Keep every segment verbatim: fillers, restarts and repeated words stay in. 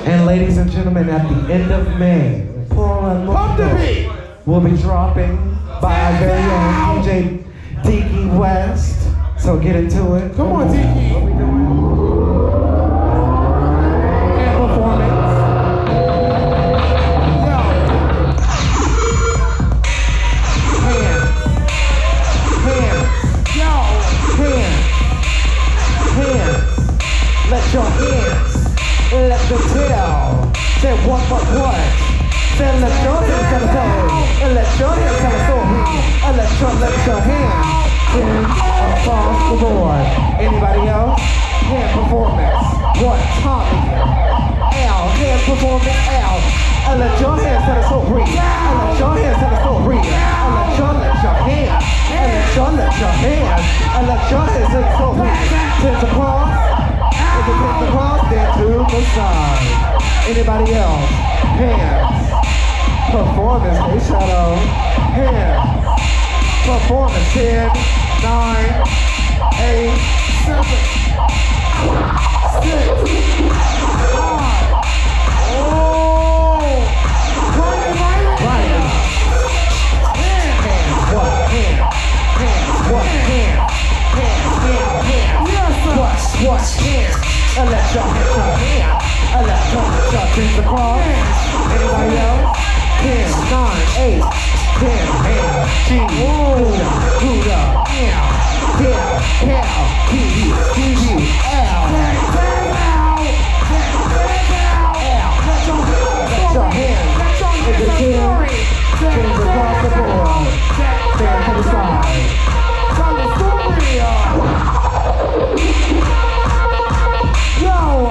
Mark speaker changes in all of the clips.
Speaker 1: And ladies and gentlemen, at the end of May, Paul and Mundo will be dropping by our very own D J Tiki West. So get into it.
Speaker 2: Come on, Tiki.
Speaker 1: What we doing? And performance.
Speaker 2: Yo.
Speaker 1: Hands. Hands.
Speaker 2: Yo.
Speaker 1: Hands. Hands. Let your hands. Let the tail. Say what, what, what? Say let your hands tell us all. Let your hands tell us all. Let your, let your hands. Hands across the board. Anybody else? Hand performance. What? Tommy. L. Hand performance. L. I let your hands tell us all. I let your hands tell us all. I let your, let your hands. I let your, let your hands. I let your hands tell us all. Hands across. If it comes across, then to the side. Anybody else? Hands. Performance, they shadow. Hands. Performance. ten, nine, eight, seven, six, five. Oh! Right. Hands. What? Hands. Hands. What? Hands. Hands. Hands. Hands. Yes, sir. What? What? Hands. I let y'all hit your hand. I let y'all hit your hands across. Anybody else? ten, nine, eight, ten, hands. G, Buddha, Buddha, L, L, L, T V, T V, L, L, let your hands. If it's ten, hands across the board. Stand to the side. Yo!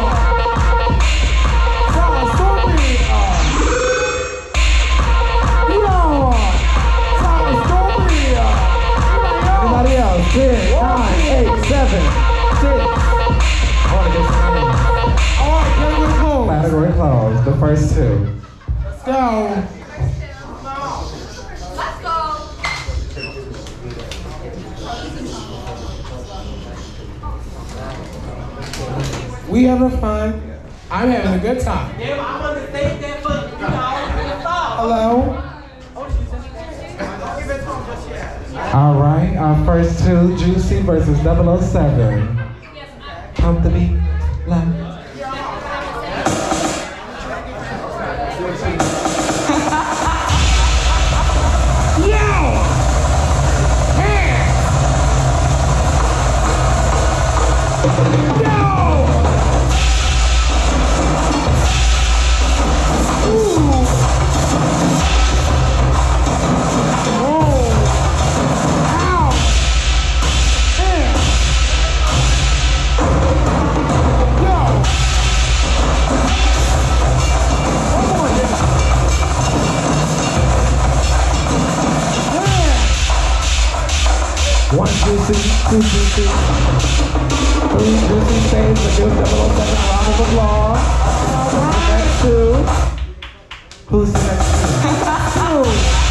Speaker 1: Anybody else? ten, nine, eight, seven, six.
Speaker 2: Alright, category closed.
Speaker 1: Category closed. The first two.
Speaker 2: Let's go.
Speaker 3: Let's go.
Speaker 2: We having fun. I'm having a good time.
Speaker 4: Yeah, but I want to save that for, you know,
Speaker 2: Hello?
Speaker 1: All right, our first two, Juicy versus double oh seven. Pump the beat, left. One juicy, two juicy, three juicy stays to give double oh seven a round of applause. Next two. Who's the next two?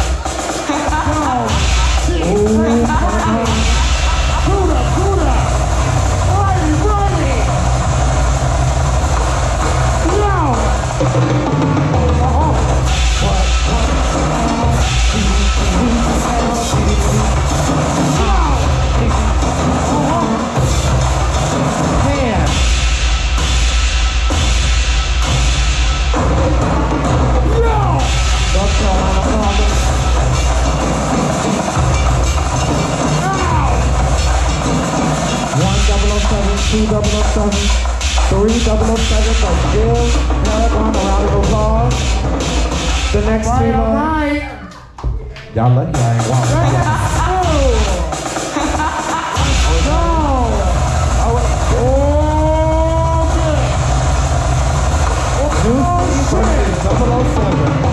Speaker 1: Two. Ooh,
Speaker 2: Buddha, Buddha. Righty, righty. Yo.
Speaker 1: Two double oh seven, three double oh seven, so give Paragon a round of applause. The next
Speaker 2: Right,
Speaker 1: two,
Speaker 2: all
Speaker 1: uh,
Speaker 2: right.
Speaker 1: y'all lucky I ain't walking. Juicy versus double oh seven.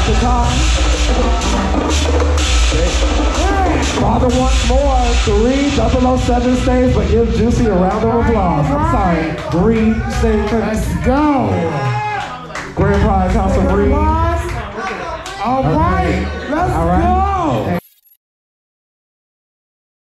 Speaker 1: the time. Father wants more. Three double oh seven stays, but give Juicy a round of applause. I'm sorry. Bree, stay.
Speaker 2: Let's go.
Speaker 1: Grand Prize House of Bree.
Speaker 2: All right, let's
Speaker 1: All right.
Speaker 2: go.